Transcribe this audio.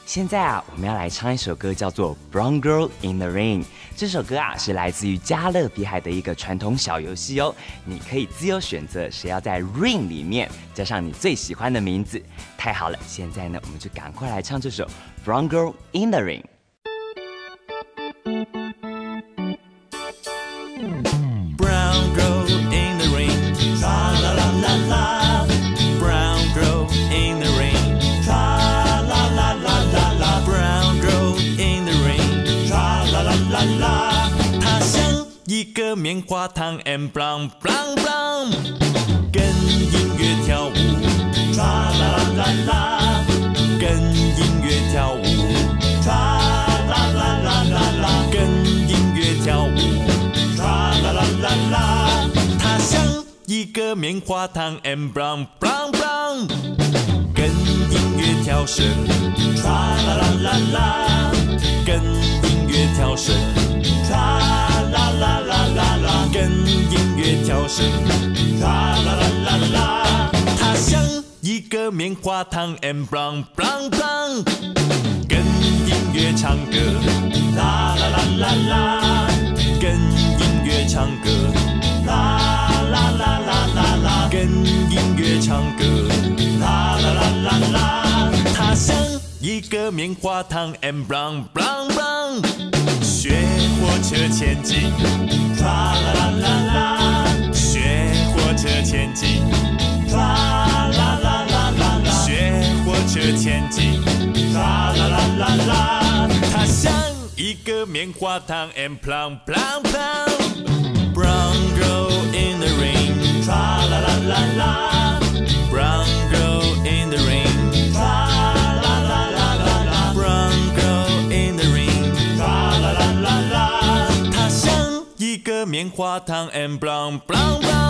现在啊，我们要来唱一首歌，叫做《Brown Girl in the Rain》。这首歌啊，是来自于加勒比海的一个传统小游戏哦。你可以自由选择谁要在 Rain 里面加上你最喜欢的名字。太好了，现在呢，我们就赶快来唱这首《Brown Girl in the Rain》。Brown girl in the rain, tra la la la la. Brown girl in the rain, tra la la la la la. Brown girl in the rain, tra la la la la. 她像一个棉花糖 and brown brown brown， 跟音乐跳舞 tra la la la la， 跟音乐跳舞 tra la la la la la， 跟音乐跳舞 tra la la la la。 她像一个棉花糖 and brown brown brown， 跟音乐跳绳 tra la la la la， 跟音乐跳绳 tra la la la la la， 跟音乐跳绳 tra la la la la。 她像一个棉花糖 and brown brown brown， 跟音乐唱歌 la la la la la， 跟音乐唱歌 la la la la la la， 跟音乐唱歌 la la la la la。 她像一个棉花糖 and brown brown brown， 学火车前进 tra la la la la， 学火车前进 tra la la la la la， 学火车前进 tra la la la la。 她像一个棉花糖 and plum plum plum。Brown girl in the rain, tra la la la la. Brown girl in the rain, tra la la la la la. Brown girl in the rain, tra la la la la. 她像一个棉花糖 and brown brown brown。